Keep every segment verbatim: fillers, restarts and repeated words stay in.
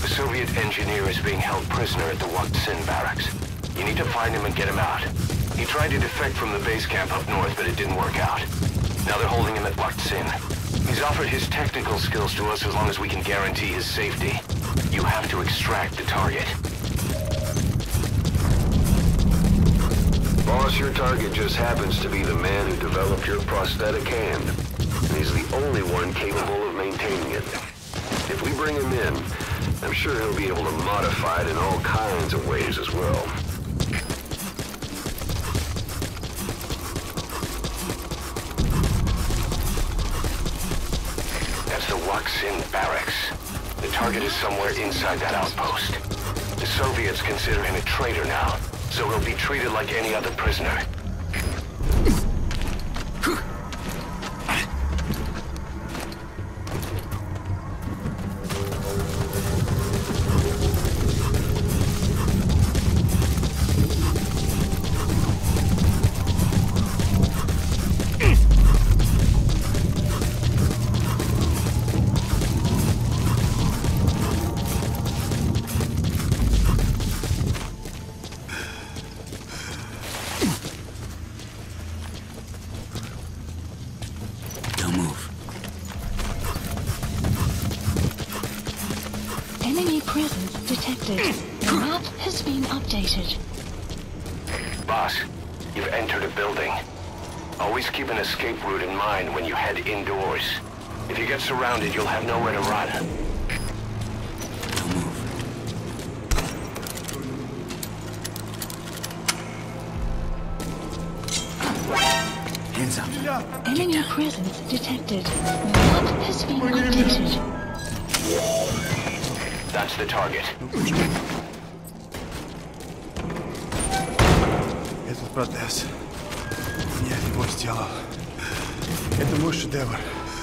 A Soviet engineer is being held prisoner at the Waksin barracks. You need to find him and get him out. He tried to defect from the base camp up north, but it didn't work out. Now they're holding him at Waksin. He's offered his technical skills to us as long as we can guarantee his safety. You have to extract the target. Boss, your target just happens to be the man who developed your prosthetic hand. And he's the only one capable of maintaining it. If we bring him in, I'm sure he'll be able to modify it in all kinds of ways as well. That's the Waksin barracks. The target is somewhere inside that outpost. The Soviets consider him a traitor now, so he'll be treated like any other prisoner. Enemy presence detected. The map has been updated. Boss, you've entered a building. Always keep an escape route in mind when you head indoors. If you get surrounded, you'll have nowhere to run. Don't move. Hands up. Enemy presence detected. The map has been updated. That's the target. Этот протез я его сделал. Это мой шедевр.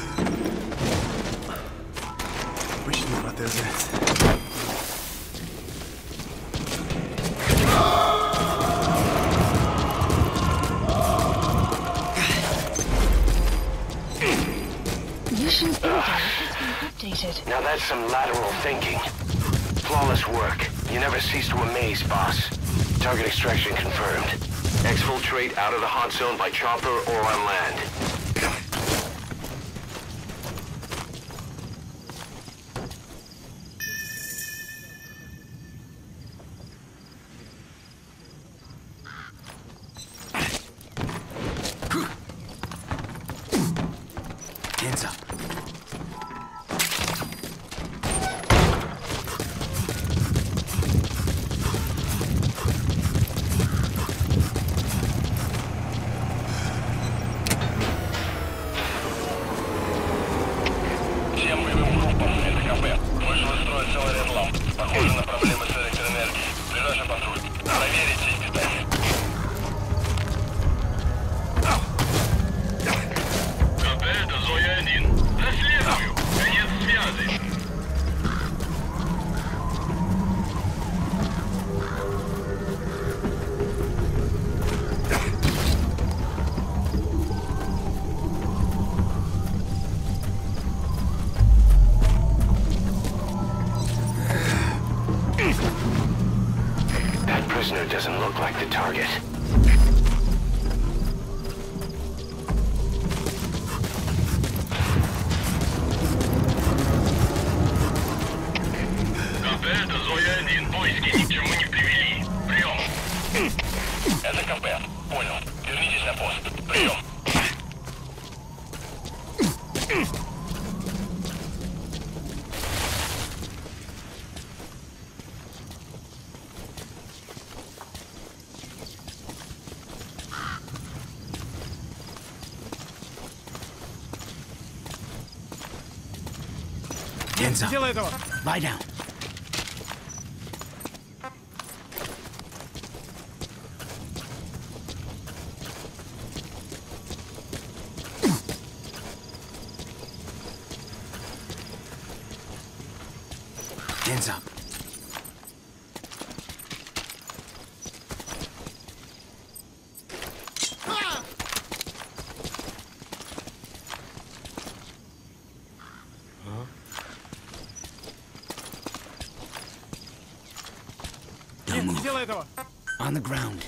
Обычные протезы. Mission order has been updated. Now that's some lateral thinking. Flawless work. You never cease to amaze, boss. Target extraction confirmed. Exfiltrate out of the hot zone by chopper or on land. Hands up. That prisoner doesn't look like the target. Это Зоя один. Поиски ни к чему не привели. Прием. Это КП. Понял. Вернитесь на пост. Прием. Hands up. Делай этого. Lie down. Hands up. No move. On the ground.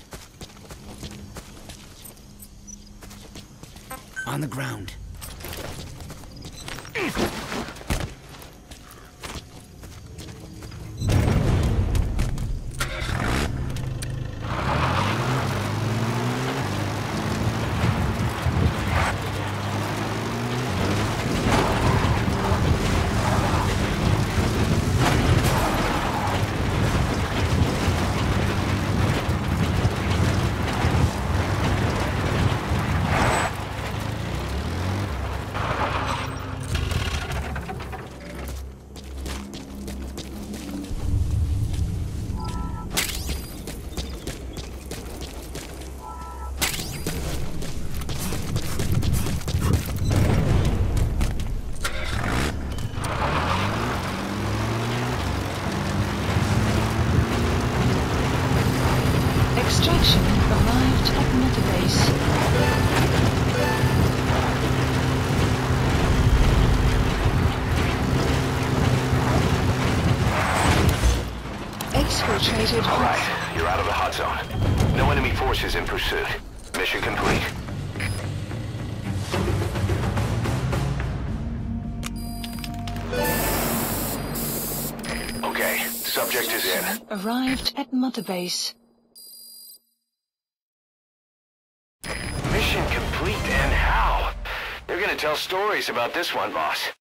On the ground. Extraction arrived at Mother Base. Exfiltrated. All right, you're out of the hot zone. No enemy forces in pursuit. Mission complete. Okay, subject is in. Arrived at Mother Base. Mission complete, and how? You're gonna tell stories about this one, boss.